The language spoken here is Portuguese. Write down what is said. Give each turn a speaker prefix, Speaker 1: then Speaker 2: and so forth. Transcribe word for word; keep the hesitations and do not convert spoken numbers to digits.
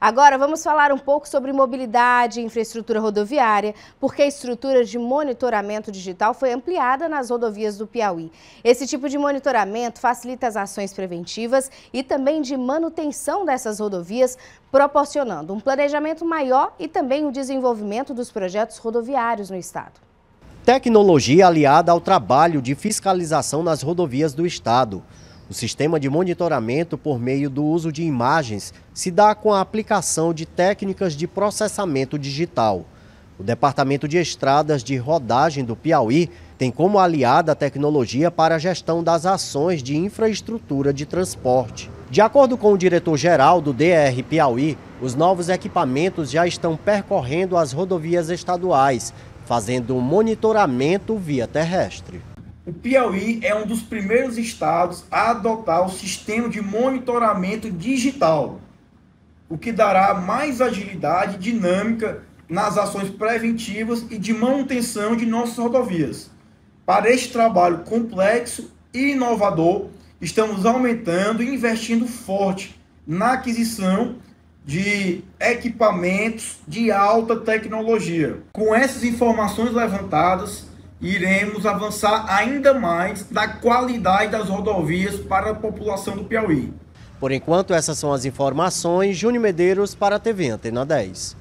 Speaker 1: Agora vamos falar um pouco sobre mobilidade e infraestrutura rodoviária, porque a estrutura de monitoramento digital foi ampliada nas rodovias do Piauí. Esse tipo de monitoramento facilita as ações preventivas e também de manutenção dessas rodovias, proporcionando um planejamento maior e também o desenvolvimento dos projetos rodoviários no estado.
Speaker 2: Tecnologia aliada ao trabalho de fiscalização nas rodovias do estado. O sistema de monitoramento por meio do uso de imagens se dá com a aplicação de técnicas de processamento digital. O Departamento de Estradas de Rodagem do Piauí tem como aliada a tecnologia para a gestão das ações de infraestrutura de transporte. De acordo com o diretor-geral do D R Piauí, os novos equipamentos já estão percorrendo as rodovias estaduais, fazendo um monitoramento via terrestre.
Speaker 3: O Piauí é um dos primeiros estados a adotar o sistema de monitoramento digital, o que dará mais agilidade e dinâmica nas ações preventivas e de manutenção de nossas rodovias. Para este trabalho complexo e inovador, estamos aumentando e investindo forte na aquisição de equipamentos de alta tecnologia. Com essas informações levantadas, iremos avançar ainda mais na qualidade das rodovias para a população do Piauí.
Speaker 2: Por enquanto, essas são as informações. Júnior Medeiros para a T V Antena dez.